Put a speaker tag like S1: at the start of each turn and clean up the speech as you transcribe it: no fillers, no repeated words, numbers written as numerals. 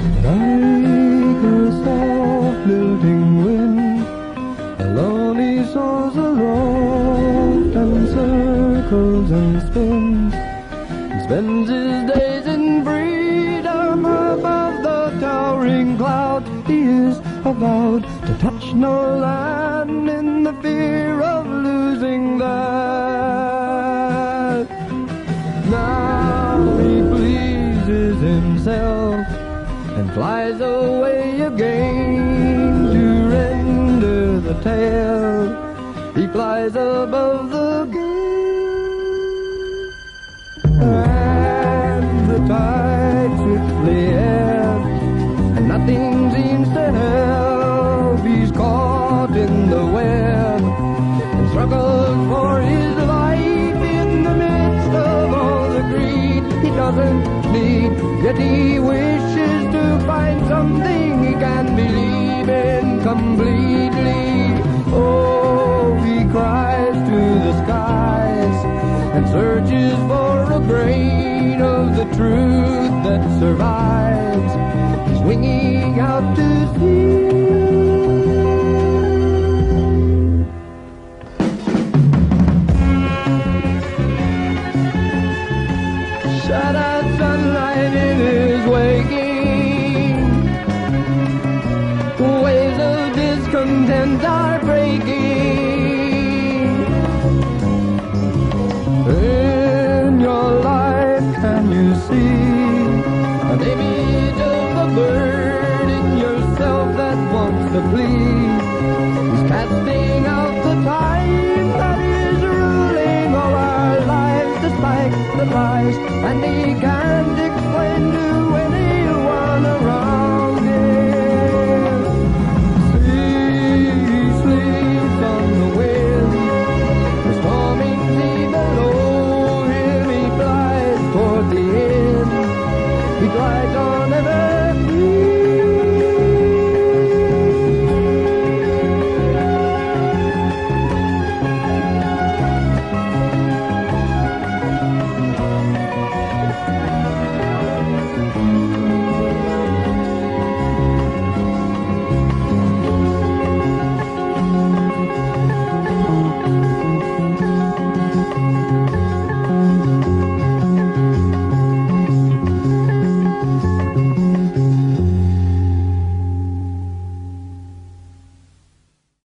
S1: Like a soft lilting wind, alone he soars aloft and circles and spins, and spends his days in freedom above the towering cloud. He is about to touch no land in the fear of losing that. Now he pleases himself and flies away again to render the tale. He flies above the gale, and the tide swiftly ebbs, and nothing seems to help. He's caught in the web and struggles for his life in the midst of all the greed he doesn't need, yet he wishes to find something he can believe in completely. Oh, he cries to the skies and searches for a grain of the truth that survives. He's swinging out to sea. Shattered sunlight in his waking, waves of discontent are breaking. In your life, can you see an image of a bird in yourself that wants to flee? He's casting out the time that is ruling all our lives, despite the lies, and he can